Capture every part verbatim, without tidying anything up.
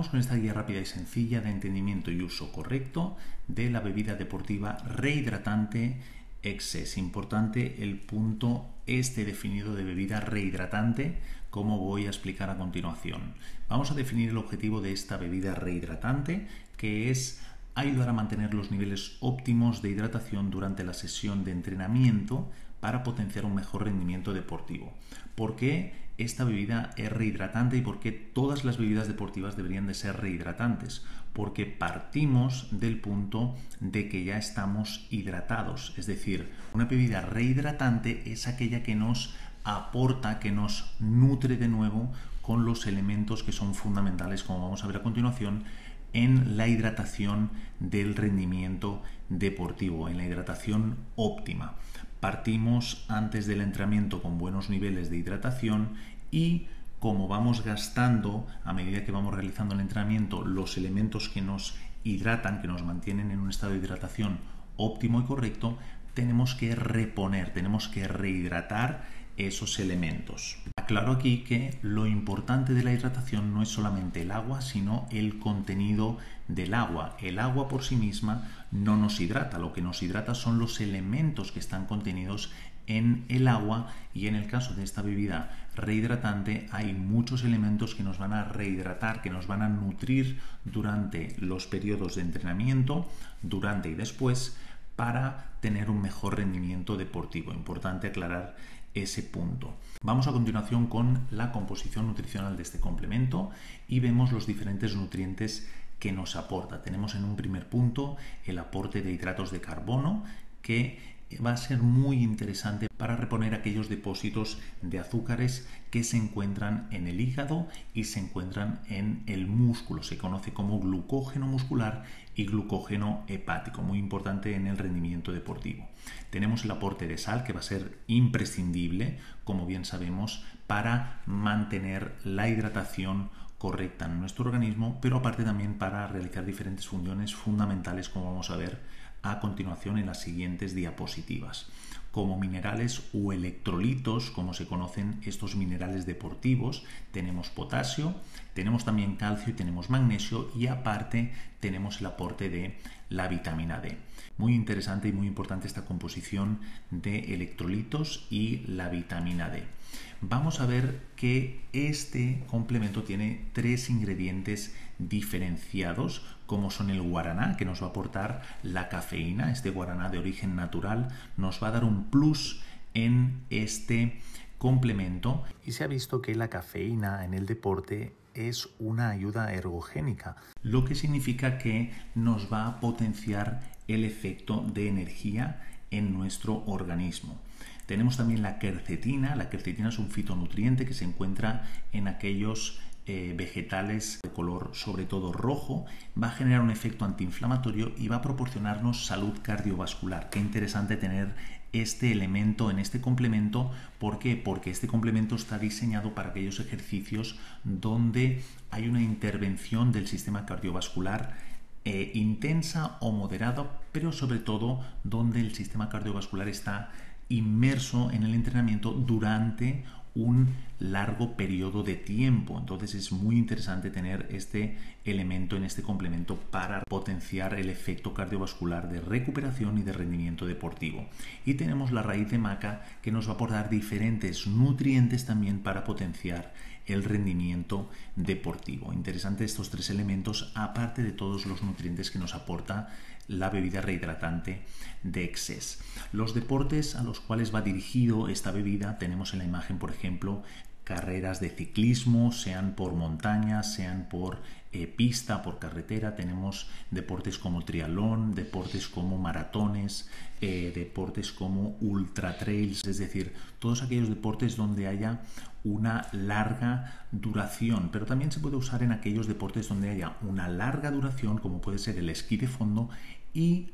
Vamos con esta guía rápida y sencilla de entendimiento y uso correcto de la bebida deportiva rehidratante Excess. Importante el punto este definido de bebida rehidratante, como voy a explicar a continuación. Vamos a definir el objetivo de esta bebida rehidratante, que es ayudar a mantener los niveles óptimos de hidratación durante la sesión de entrenamiento para potenciar un mejor rendimiento deportivo. ¿Por qué esta bebida es rehidratante y por qué todas las bebidas deportivas deberían de ser rehidratantes? Porque partimos del punto de que ya estamos hidratados, es decir, una bebida rehidratante es aquella que nos aporta, que nos nutre de nuevo con los elementos que son fundamentales, como vamos a ver a continuación, en la hidratación del rendimiento deportivo, en la hidratación óptima. Partimos antes del entrenamiento con buenos niveles de hidratación y como vamos gastando a medida que vamos realizando el entrenamiento los elementos que nos hidratan, que nos mantienen en un estado de hidratación óptimo y correcto, tenemos que reponer, tenemos que rehidratar esos elementos. Aclaro aquí que lo importante de la hidratación no es solamente el agua, sino el contenido del agua. El agua por sí misma no nos hidrata, lo que nos hidrata son los elementos que están contenidos en el agua, y en el caso de esta bebida rehidratante hay muchos elementos que nos van a rehidratar, que nos van a nutrir durante los periodos de entrenamiento, durante y después, para tener un mejor rendimiento deportivo. Importante aclarar ese punto. Vamos a continuación con la composición nutricional de este complemento y vemos los diferentes nutrientes que nos aporta. Tenemos en un primer punto el aporte de hidratos de carbono, que va a ser muy interesante para reponer aquellos depósitos de azúcares que se encuentran en el hígado y se encuentran en el músculo. Se conoce como glucógeno muscular y glucógeno hepático, muy importante en el rendimiento deportivo. Tenemos el aporte de sal, que va a ser imprescindible, como bien sabemos, para mantener la hidratación correcta en nuestro organismo, pero aparte también para realizar diferentes funciones fundamentales, como vamos a ver a continuación en las siguientes diapositivas, como minerales o electrolitos, como se conocen estos minerales deportivos. Tenemos potasio, tenemos también calcio y tenemos magnesio, y aparte tenemos el aporte de la vitamina D. Muy interesante y muy importante esta composición de electrolitos y la vitamina D. Vamos a ver que este complemento tiene tres ingredientes diferenciados, como son el guaraná, que nos va a aportar la cafeína. Este guaraná de origen natural nos va a dar un plus en este complemento, y se ha visto que la cafeína en el deporte es una ayuda ergogénica, lo que significa que nos va a potenciar el efecto de energía en nuestro organismo. Tenemos también la quercetina. La quercetina es un fitonutriente que se encuentra en aquellos eh, vegetales de color sobre todo rojo. Va a generar un efecto antiinflamatorio y va a proporcionarnos salud cardiovascular. Qué interesante tener este elemento en este complemento. ¿Por qué? Porque este complemento está diseñado para aquellos ejercicios donde hay una intervención del sistema cardiovascular Eh, intensa o moderada, pero sobre todo donde el sistema cardiovascular está inmerso en el entrenamiento durante un largo periodo de tiempo. Entonces es muy interesante tener este elemento en este complemento para potenciar el efecto cardiovascular de recuperación y de rendimiento deportivo. Y tenemos la raíz de maca, que nos va a aportar diferentes nutrientes también para potenciar el rendimiento deportivo. Interesante estos tres elementos, aparte de todos los nutrientes que nos aporta la bebida rehidratante de Excess. Los deportes a los cuales va dirigido esta bebida, tenemos en la imagen, por ejemplo, carreras de ciclismo, sean por montaña, sean por eh, pista, por carretera. Tenemos deportes como triatlón, deportes como maratones, eh, deportes como ultra trails, es decir, todos aquellos deportes donde haya una larga duración, pero también se puede usar en aquellos deportes donde haya una larga duración, como puede ser el esquí de fondo, y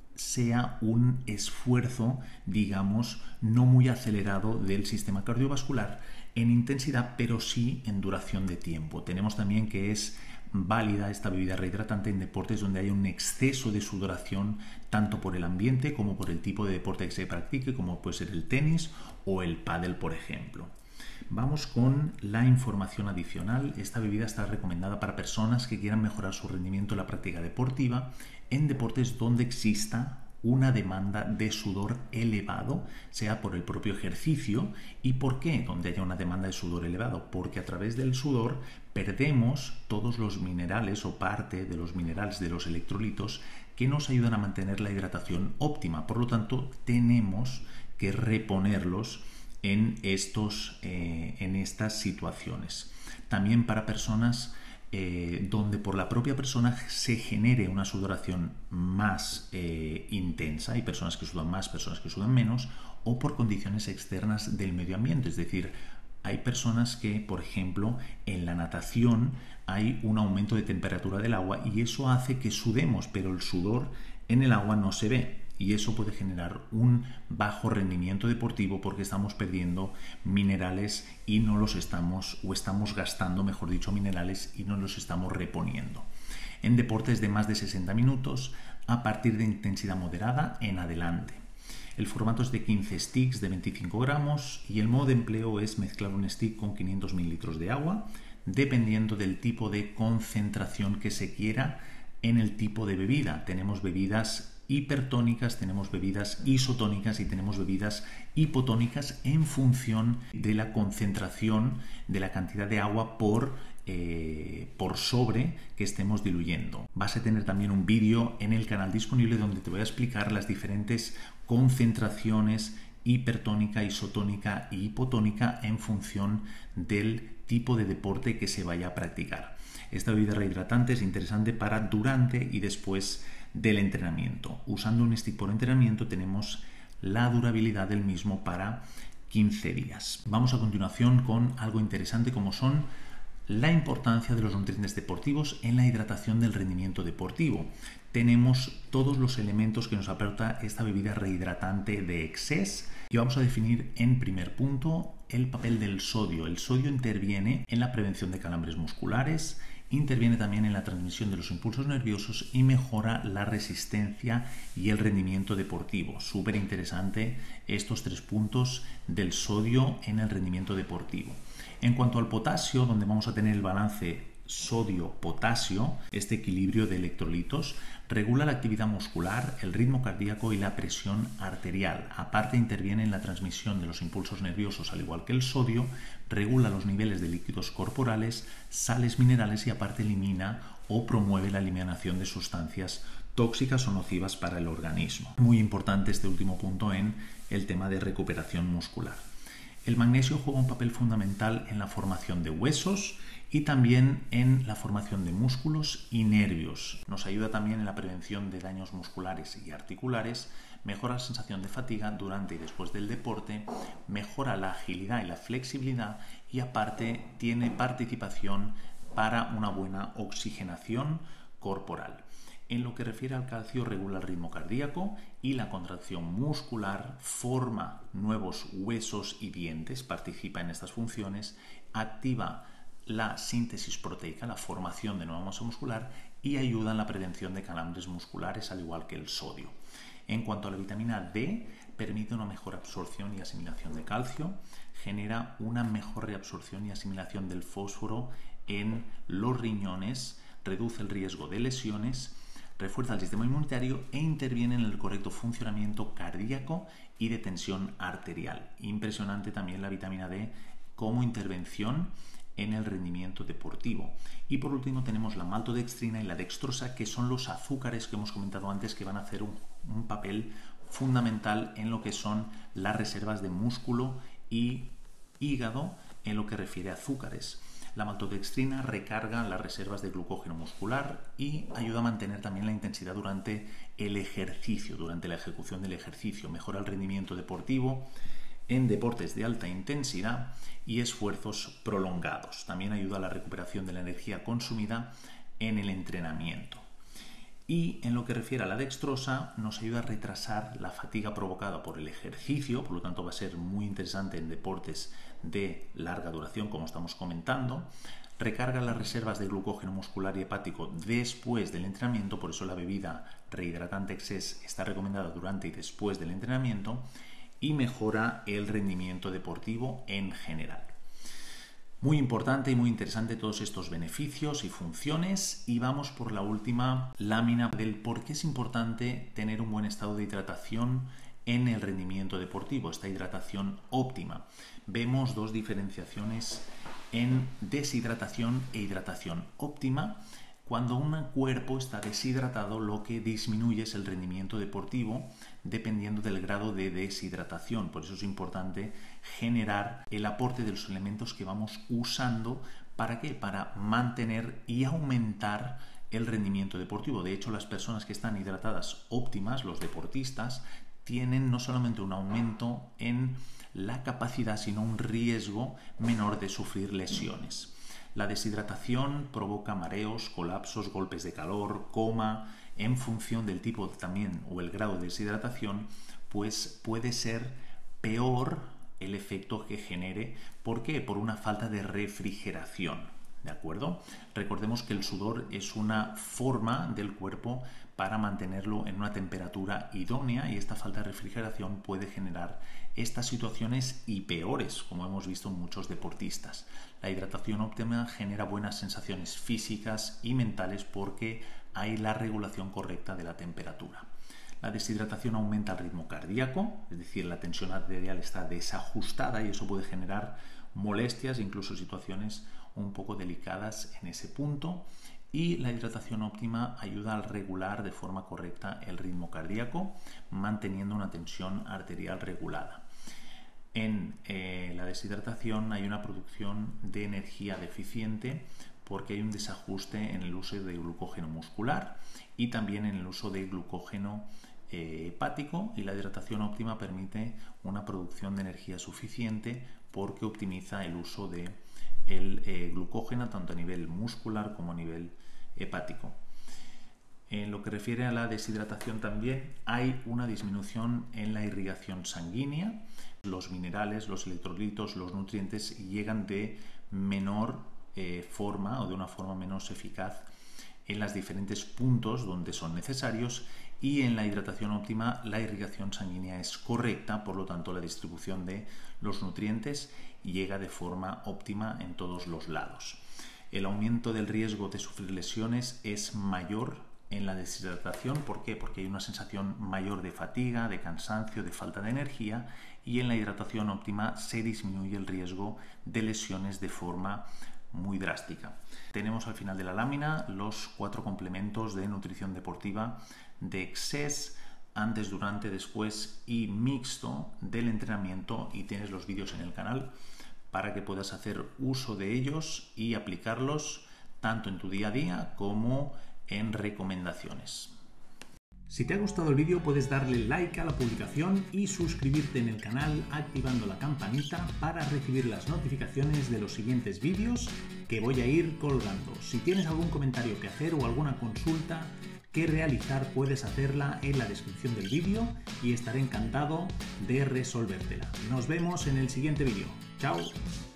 sea un esfuerzo, digamos, no muy acelerado del sistema cardiovascular en intensidad, pero sí en duración de tiempo. Tenemos también que es válida esta bebida rehidratante en deportes donde haya un exceso de sudoración, tanto por el ambiente como por el tipo de deporte que se practique, como puede ser el tenis o el pádel, por ejemplo. Vamos con la información adicional. Esta bebida está recomendada para personas que quieran mejorar su rendimiento en la práctica deportiva en deportes donde exista una demanda de sudor elevado, sea por el propio ejercicio. ¿Y por qué? Donde haya una demanda de sudor elevado, porque a través del sudor perdemos todos los minerales o parte de los minerales, de los electrolitos que nos ayudan a mantener la hidratación óptima. Por lo tanto, tenemos que reponerlos en, estos, eh, en estas situaciones. También para personas Eh, donde por la propia persona se genere una sudoración más eh, intensa, hay personas que sudan más, personas que sudan menos, o por condiciones externas del medio ambiente, es decir, hay personas que, por ejemplo, en la natación hay un aumento de temperatura del agua y eso hace que sudemos, pero el sudor en el agua no se ve. Y eso puede generar un bajo rendimiento deportivo porque estamos perdiendo minerales y no los estamos, o estamos gastando, mejor dicho, minerales y no los estamos reponiendo. En deportes de más de sesenta minutos, a partir de intensidad moderada en adelante. El formato es de quince sticks de veinticinco gramos y el modo de empleo es mezclar un stick con quinientos mililitros de agua, dependiendo del tipo de concentración que se quiera en el tipo de bebida. Tenemos bebidas hipertónicas, tenemos bebidas isotónicas y tenemos bebidas hipotónicas en función de la concentración de la cantidad de agua por, eh, por sobre que estemos diluyendo. Vas a tener también un vídeo en el canal disponible donde te voy a explicar las diferentes concentraciones hipertónica, isotónica y hipotónica en función del tipo de deporte que se vaya a practicar. Esta bebida rehidratante es interesante para durante y después del entrenamiento. Usando un stick por entrenamiento tenemos la durabilidad del mismo para quince días. Vamos a continuación con algo interesante como son la importancia de los nutrientes deportivos en la hidratación del rendimiento deportivo. Tenemos todos los elementos que nos aporta esta bebida rehidratante de Excess y vamos a definir en primer punto el papel del sodio. El sodio interviene en la prevención de calambres musculares, interviene también en la transmisión de los impulsos nerviosos y mejora la resistencia y el rendimiento deportivo. Súper interesante estos tres puntos del sodio en el rendimiento deportivo. En cuanto al potasio, donde vamos a tener el balance sodio-potasio, este equilibrio de electrolitos regula la actividad muscular, el ritmo cardíaco y la presión arterial. Aparte, interviene en la transmisión de los impulsos nerviosos, al igual que el sodio, regula los niveles de líquidos corporales, sales minerales y aparte elimina o promueve la eliminación de sustancias tóxicas o nocivas para el organismo. Muy importante este último punto en el tema de recuperación muscular. El magnesio juega un papel fundamental en la formación de huesos y también en la formación de músculos y nervios. Nos ayuda también en la prevención de daños musculares y articulares, mejora la sensación de fatiga durante y después del deporte, mejora la agilidad y la flexibilidad y aparte tiene participación para una buena oxigenación corporal. En lo que refiere al calcio, regula el ritmo cardíaco y la contracción muscular, forma nuevos huesos y dientes, participa en estas funciones, activa la síntesis proteica, la formación de nueva masa muscular y ayuda en la prevención de calambres musculares, al igual que el sodio. En cuanto a la vitamina D, permite una mejor absorción y asimilación de calcio, genera una mejor reabsorción y asimilación del fósforo en los riñones, reduce el riesgo de lesiones, refuerza el sistema inmunitario e interviene en el correcto funcionamiento cardíaco y de tensión arterial. Impresionante también la vitamina D como intervención en el rendimiento deportivo. Y por último tenemos la maltodextrina y la dextrosa, que son los azúcares que hemos comentado antes que van a hacer un, un papel fundamental en lo que son las reservas de músculo y hígado en lo que refiere a azúcares. La maltodextrina recarga las reservas de glucógeno muscular y ayuda a mantener también la intensidad durante el ejercicio, durante la ejecución del ejercicio. Mejora el rendimiento deportivo en deportes de alta intensidad y esfuerzos prolongados. También ayuda a la recuperación de la energía consumida en el entrenamiento. Y en lo que refiere a la dextrosa, nos ayuda a retrasar la fatiga provocada por el ejercicio, por lo tanto va a ser muy interesante en deportes de larga duración, como estamos comentando. Recarga las reservas de glucógeno muscular y hepático después del entrenamiento, por eso la bebida rehidratante Excess está recomendada durante y después del entrenamiento. y mejora el rendimiento deportivo en general. Muy importante y muy interesante todos estos beneficios y funciones, y vamos por la última lámina del por qué es importante tener un buen estado de hidratación en el rendimiento deportivo, esta hidratación óptima. Vemos dos diferenciaciones en deshidratación e hidratación óptima. Cuando un cuerpo está deshidratado, lo que disminuye es el rendimiento deportivo dependiendo del grado de deshidratación. Por eso es importante generar el aporte de los elementos que vamos usando. ¿Para qué? Para mantener y aumentar el rendimiento deportivo. De hecho, las personas que están hidratadas óptimas, los deportistas, tienen no solamente un aumento en la capacidad, sino un riesgo menor de sufrir lesiones. La deshidratación provoca mareos, colapsos, golpes de calor, coma. En función del tipo también o el grado de deshidratación, pues puede ser peor el efecto que genere. ¿Por qué? Por una falta de refrigeración. ¿De acuerdo? Recordemos que el sudor es una forma del cuerpo para mantenerlo en una temperatura idónea, y esta falta de refrigeración puede generar estas situaciones y peores, como hemos visto en muchos deportistas. La hidratación óptima genera buenas sensaciones físicas y mentales porque hay la regulación correcta de la temperatura. La deshidratación aumenta el ritmo cardíaco, es decir, la tensión arterial está desajustada y eso puede generar molestias, incluso situaciones un poco delicadas en ese punto. Y la hidratación óptima ayuda a regular de forma correcta el ritmo cardíaco, manteniendo una tensión arterial regulada. En eh, la deshidratación hay una producción de energía deficiente porque hay un desajuste en el uso de glucógeno muscular y también en el uso de glucógeno eh, hepático, y la hidratación óptima permite una producción de energía suficiente porque optimiza el uso de el eh, glucógeno tanto a nivel muscular como a nivel hepático. En lo que refiere a la deshidratación también hay una disminución en la irrigación sanguínea. Los minerales, los electrolitos, los nutrientes llegan de menor eh, forma o de una forma menos eficaz en los diferentes puntos donde son necesarios, y en la hidratación óptima la irrigación sanguínea es correcta, por lo tanto la distribución de los nutrientes llega de forma óptima en todos los lados. El aumento del riesgo de sufrir lesiones es mayor en la deshidratación. ¿Por qué? Porque hay una sensación mayor de fatiga, de cansancio, de falta de energía, y en la hidratación óptima se disminuye el riesgo de lesiones de forma muy drástica. Tenemos al final de la lámina los cuatro complementos de nutrición deportiva de Excess, antes, durante, después y mixto del entrenamiento, y tienes los vídeos en el canal para que puedas hacer uso de ellos y aplicarlos tanto en tu día a día como en recomendaciones. Si te ha gustado el vídeo, puedes darle like a la publicación y suscribirte en el canal activando la campanita para recibir las notificaciones de los siguientes vídeos que voy a ir colgando. Si tienes algún comentario que hacer o alguna consulta que realizar, puedes hacerla en la descripción del vídeo y estaré encantado de resolvértela. Nos vemos en el siguiente vídeo. ¡Chao!